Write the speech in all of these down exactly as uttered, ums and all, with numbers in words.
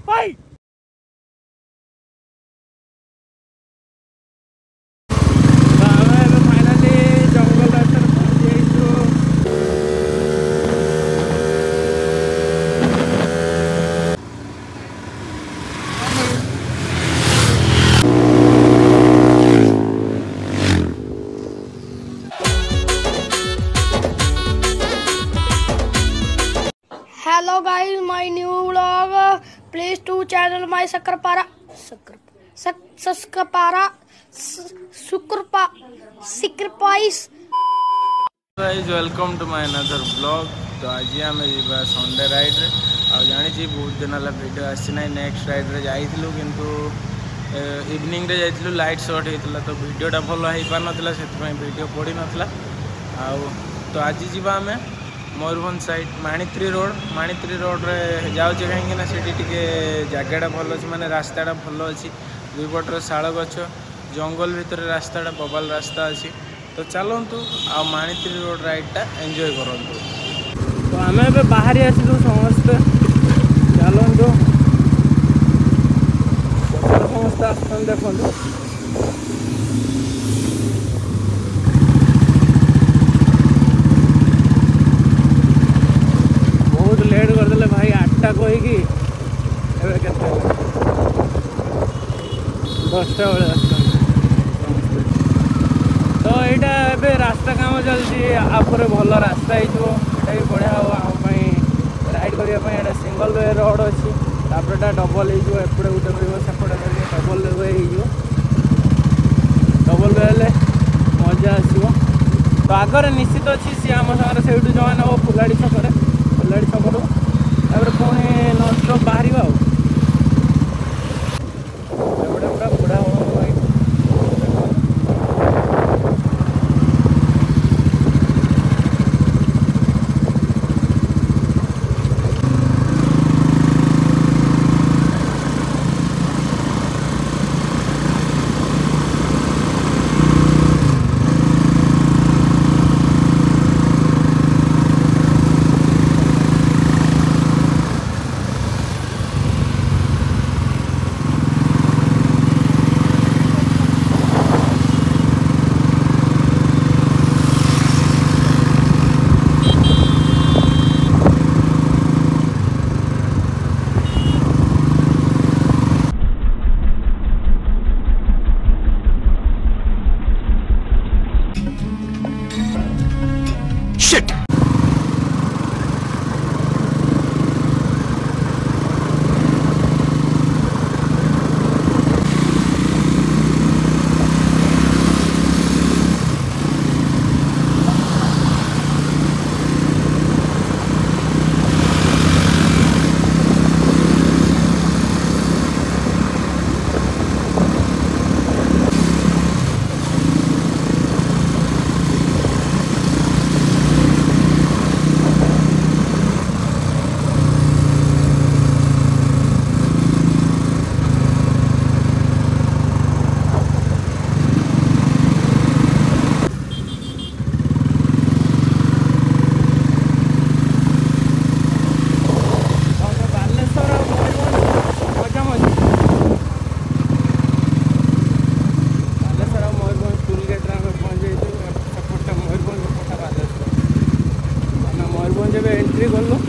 भाई Hello guys, my new vlog. Please to channel my Sakrapara. Sakr, sak, Sakrapara. Sukrpa, Sacrifice. Guys, welcome to my another vlog. तो आज आम जा Sunday ride रे आ जानी बहुत दिन है वीडियो आसी ना नेक्स्ट राइड रे जाइलु किंतु इवनिंग रे जाइलु लाइट शॉट होता तो वीडियोटा भल हो पार नाला से वीडियो पड़ी नाला आ तो आज जीवा आम मयूरभंज साइड माणित्री रोड माणित्री रोड रे जाऊे कहीं टी जगह भल अच्छे माने रास्ताटा भल अच्छी दुई पटर शाल गछ जंगल भितर रास्ताटा बबाल रास्ता अच्छी तो चलतु आ माणित्री रोड राइडटा एंजॉय करूँ। तो आम ए बाहरी आसलु समस्ते चलतु समस्ते आस देखु बहुत लेट करदे भाई आठटा कहीकि दसटा बेले आस तो यहाँ ए रास्ता काम चलती आपर भल रास्ता हो बढ़िया हम राइड करने सिंगल वे रोड अच्छी तापर डबल हो एपटे गोटे सेपटे डबल वे हो डबल वे हेल्ले मजा आसो तो आगे निश्चित अच्छी सी आम सागर से जो नब फुलाड़ी छक फुलाड़ी छकू पुणी नन स्टॉप बाहर एपटे पूरा बुढ़ा हो एंट्री कर लो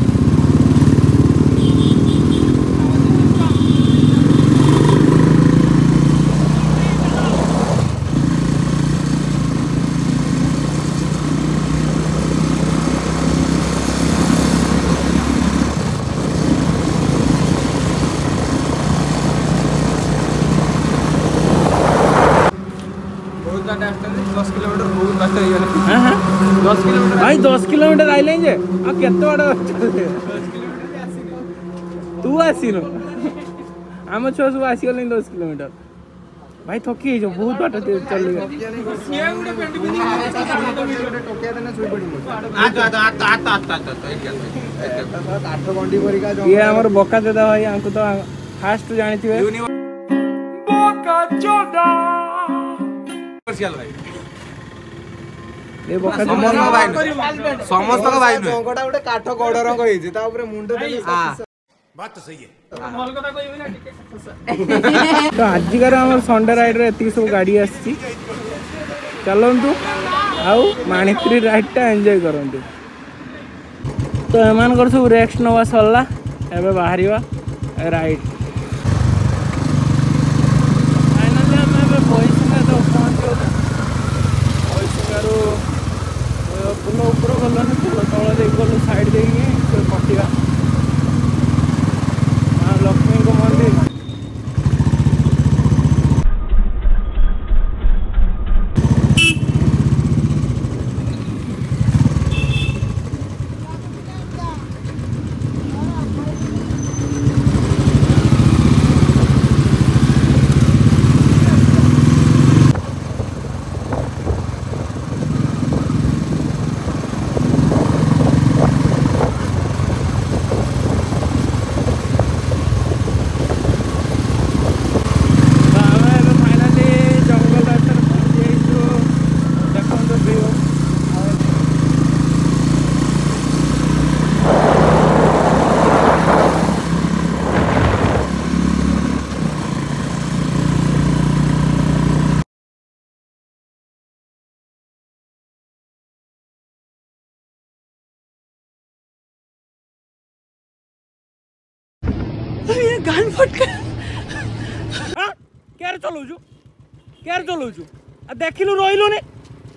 दस किलोमीटर बहुत बात दस किलोमीटर भाई दस किलोमीटर आइले जे आ केते बड़ तू आसीनो आम छुआ सब आसी गले दस किलोमीटर भाई थकी जो बहुत बाट चल ये हमर बोका देदा भाई हमको तो फास्ट जानी थी बोका जोड़ा ए बोका समस्त भाई समस्त भाई गोटा गोटे काठ गड़ रंग होई जे ता ऊपर मुंड दे हां बात तो सही है। तो आजिकार आम संडे राइड रे सब गाड़ी आसी चलतु आउ माणित्री राइड टा एंजॉय करंतु। तो एमान सब रेस्ट नवा सरला एबे बाहर राइड फुल उपर गलु फुल तल दे गलु साइड दे पटिया माँ लक्ष्मी को मंदिर। गान फट क्या चलाऊ क्या चलाऊ देखिलु रहीलु ने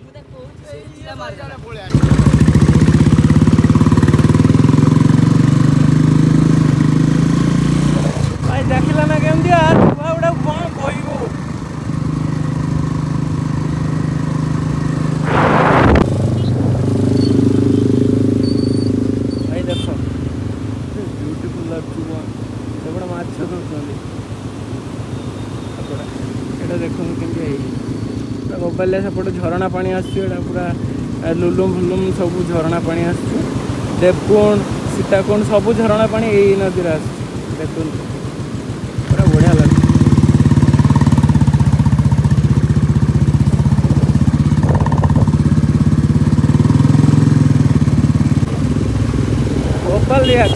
भाई देखिला ना केमती यार गोटा कौन कहबो भाई देख ब्यूटीफुल लगुच माछ धरते देखो केमती मोबाइल सेपटे झरणा पानी आसा पूरा लुलुम फुलुम सब झरणा पानी आस देवकुंड सीताकुंड सब झरणा पानी यही नदी आस देखो पूरा बढ़िया लगे। भोपाल दिया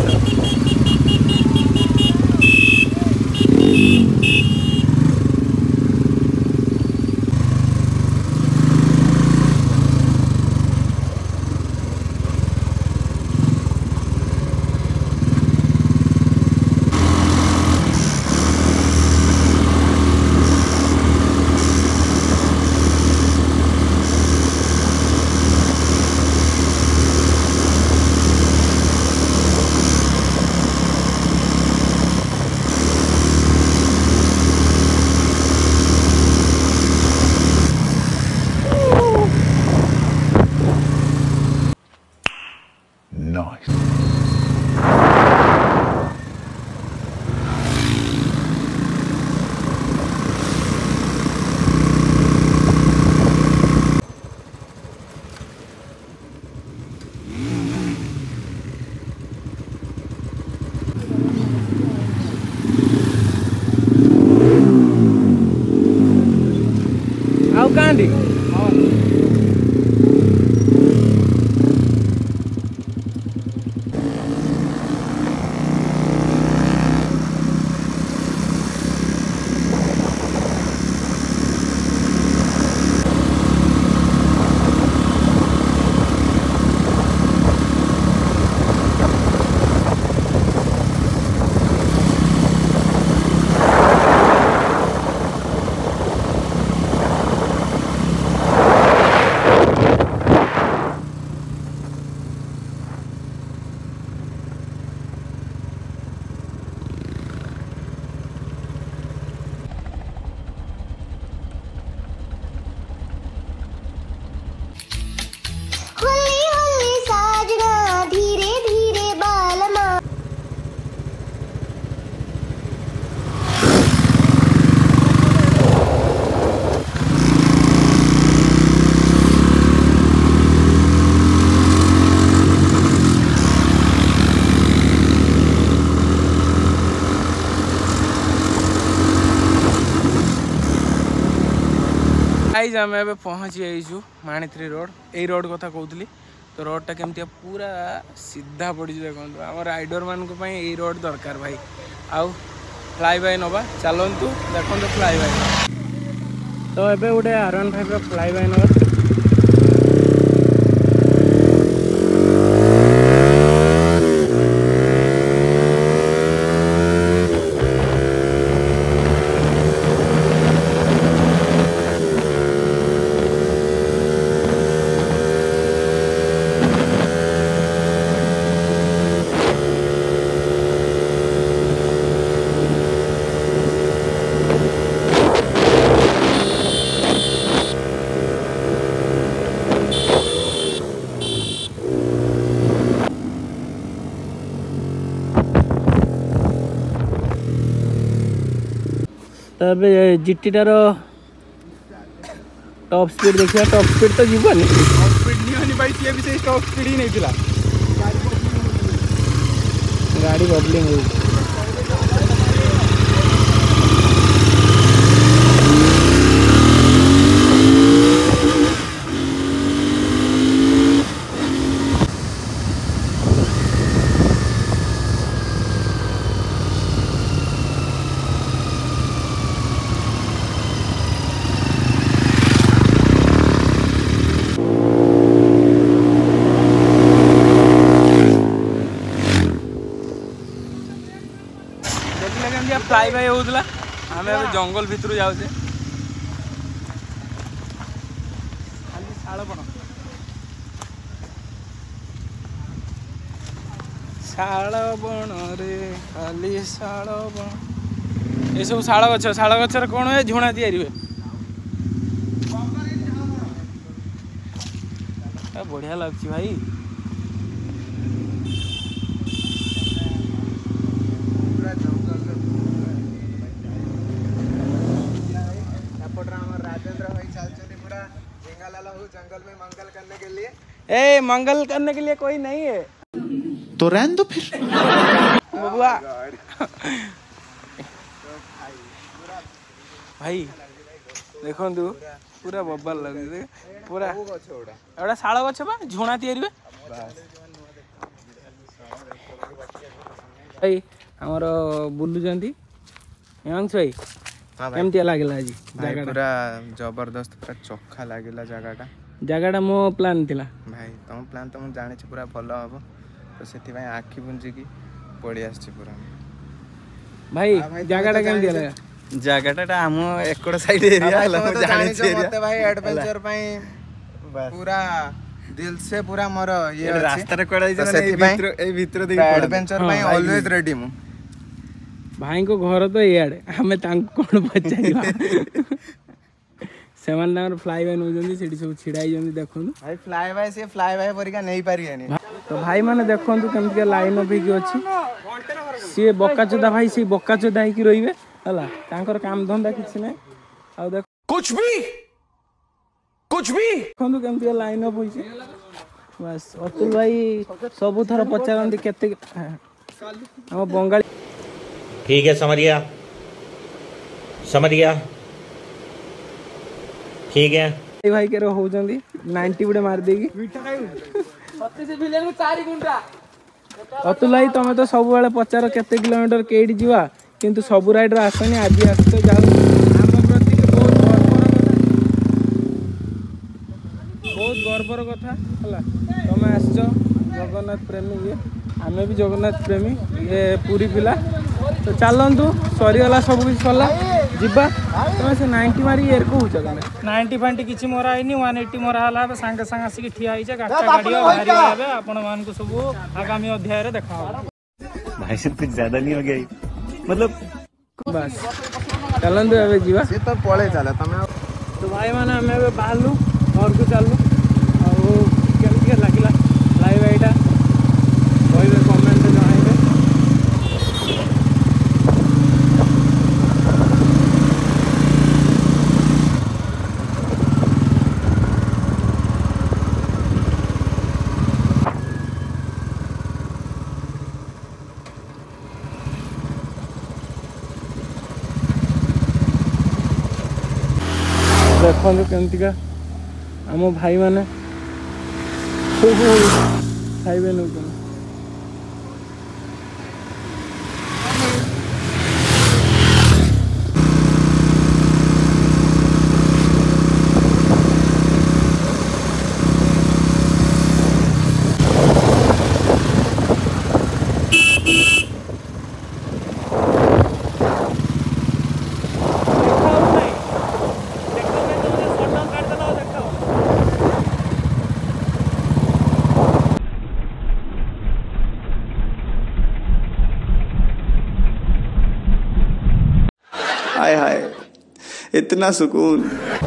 Candy. गाइज आम ए पहुँची जाइछु माणित्री रोड यही रोड कथा कहूली तो रोडटा केमती पूरा सीधा पड़ी देखो आम राइडर मान ये रोड दरकार भाई आउ फ्लाई बाय नवा चलतु देखो फ्लाई बाय तो ये गोटे R one five fly by नवा तब जीटीटार टॉप स्पीड देखिए टॉप स्पीड तो जीवन टॉप स्पीड नहीं भाई सी भी से टॉप स्पीड ही नहीं थिला गाड़ी बबलिंग हुई फ्लाई बाय होता आम जंगल भितर जाऊे शाल बण रे खाली शाल बण ये सब शाल गछ शाल गछर कौन हुए झुणा तैयारी हुए बढ़िया लगुच भाई जंगल में मंगल करने के लिए ए मंगल करने के लिए कोई नहीं है तो रहने दो फिर बबुआ भाई देखो तू पूरा बब्बल लगे पूरा एटा शाल गछ बा झुणा तैयारी भाई हमर बुलुचंती हिमांशु भाई केमती लागला आज भाई पूरा जबरदस्त पूरा चोखा लागला जगहटा जगहटा मो प्लान थिला भाई तुम प्लान तो मुझे जानी पूरा भल हम तो से आखि बुंजिकी पड़ी आस पूरा भाई जगहटा केमती लगा जगहटा आम एकड़ साइड एरिया मत भाई एडवेंचर पूरा दिल से पूरा मोर ये रास्ता कोडा ए भीतर दे एडवेंचर ऑलवेज रेडी मु भाई को घर तो इे आम कौन पचार से फ्लाई बाय नौ सब छिड़ाई देखु भाई फ्लाई बाय से फ्लाई बाय परिका नहीं पारियानी तो भाई माने देखु केमती लाइन अप अच्छी सी बका चोदा भाई सी बका चोदा होगी रे है काम धंदा किसी ना आ देख कुछ भी कुछ भी देखु केमती लाइन अप होइछे बस अतुल भाई सब थर पचारती केते हम बंगाली ठीक है समझ गया समझ गया ठीक है भाई के हो नाइंटी गुड़े मार देगी अतुल भाई तुम तो सब बेले पचार केते किलोमीटर केडी जीवा किंतु सब राइडर आसनी आज आस तो जाओ आम प्रति बहुत गर्वर कथा बहुत गर्वर कथा है तुम आस जगन्नाथ प्रेमी ये आमे भी जगन्नाथ प्रेमी ये पूरी पिला तो चलतु सरीगला सब किसी सरला जीवा तुम से नाइंटी मारी एयर को नाइंटी फाइंटी किसी मरा है वन एट्टी मरा है सांगे सांगे आसिक ठिया होइछे गाटा गाड़ी बाहर आपण मान को सब आगामी अध्याय रे देखा भाई सब कुछ ज्यादा नहीं हो गया मतलब बस चलतु ए जीवा से तो पळे चला तमे तो भाई माने हमें बाहरलु घर को चलू और केमती लगिला लाइव एटा कहबे कमेंट जणाइबे देखो केमती का आम भाई माने ଖାଇବେ ନଉଛନ୍ତି। हाय हाय इतना सुकून।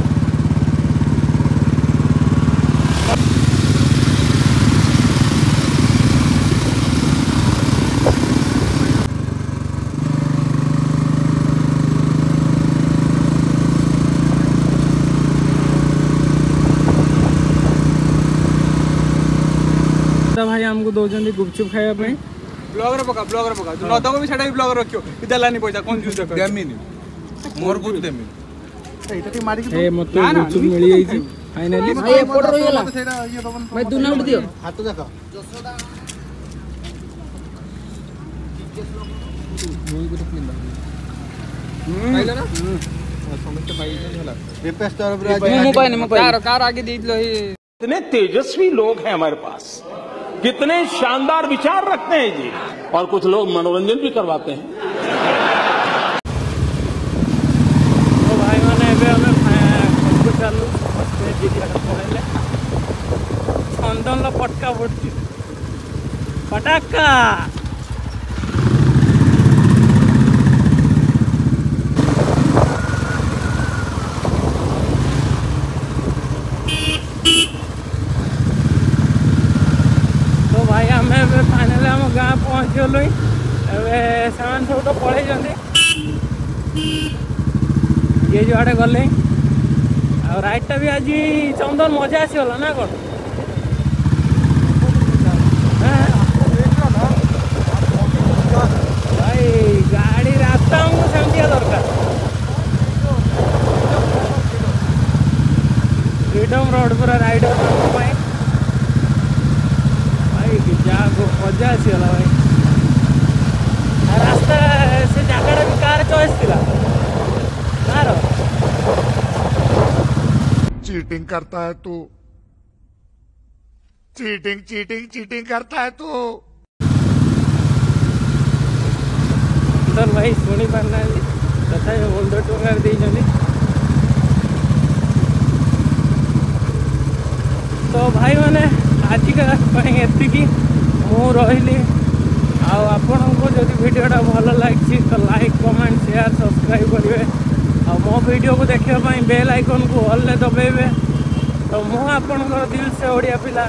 भाई हमको दौरान गुपचुप खाया ब्लॉगर पका ब्लॉगर पका तू नदा को भी छाड़ा ब्लॉगर रखियो देलानी पैसा कौन यूज कर देमिनी मोर बुत देमी एटा टी मारी के ए मत गुपचुप मिली जाई छी फाइनली भाई एपोड रही गेला भाई दुना उठ दियो हाथ देखो जसोदा मोई को क्लीन पाइला ना समस्त पाई होला रिपेस तरफ रे मोबाइल मोबाइल कार कार आगे देइलो ही इतने तेजस्वी लोग हैं हमारे पास, कितने शानदार विचार रखते हैं जी, और कुछ लोग मनोरंजन भी करवाते हैं। तो भाई मैंने हमें चालू चंदन पटका पड़ी पटाका फाइनाली आम गाँ पहुँच गलु से सब तो पड़े ये जो आड़े गले आ राइडटा भी आज चंदन मजा आसीगला ना कौन भाई गाड़ी रास्ता हमको सेमतिया दरकार फ्रीडम रोड पूरा राइडर मजा आसीगला भाई रास्ता से जगह भी कार चॉइस थिला कार चीटिंग करता है तू चीटिंग चीटिंग चीटिंग करता है तू तो भाई शुणी पारना तथा पंद्रह टଙ୍କା देइछनी तो भाई मैंने आज का एतिकी मु रही आपण को जदि वीडियोटा भल लगी तो लाइक कमेंट शेयर सब्सक्राइब करेंगे और मो वीडियो को देखापी बेल आइकन को ऑल ले दबाइबे तो मु आपणकर दिल से ओडिया पिला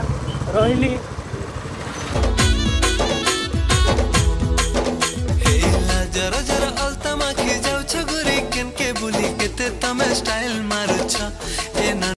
रही।